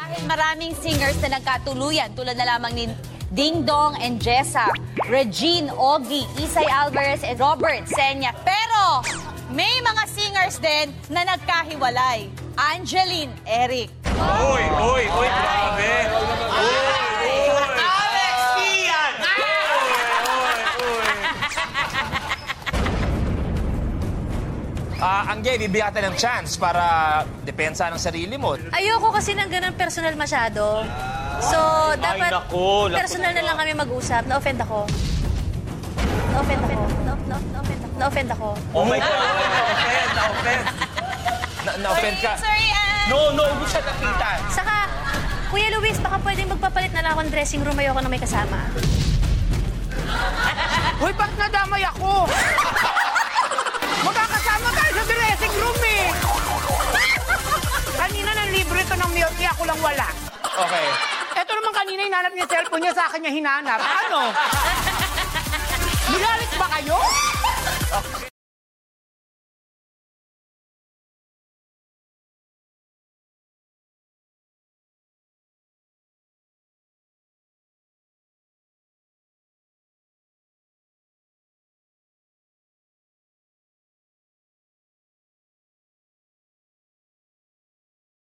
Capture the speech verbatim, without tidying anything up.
Dahil maraming singers na nagkatuluyan, tulad na lamang ni Ding Dong and Jessa, Regine, Ogie, Isay Alvarez, and Robert Senya. Pero may mga singers din na nagkahiwalay. Angeline, Eric. Uy, uy, uy, grabe. Uy, uy. Alex Ian! Ah, Angge, bibigyan ng chance para depensa ng sarili mo. Ayoko kasi ng ganun personal masyado. So, dapat naku, naku, personal na lang kami mag-usap. Na-offend ako. Na-offend ako. Na- na- Na-offend ako. Na-offend ako. Oh my God, na-offend, na-offend. Na- Na-offend ka. Sorry, Ann. No, no, hindi siya nakita. Saka, Kuya Luis, baka pwedeng magpapalit na lang ako ng dressing room. Ayoko na may kasama. Hoy, ba't nadamay ako? Magkakasama tayo sa dressing room eh. Kanina nang libre ito ng milk tea, ako lang wala. Okay. Ito naman kanina hinanap niya cellphone niya, sa akin niya hinanap. Ano?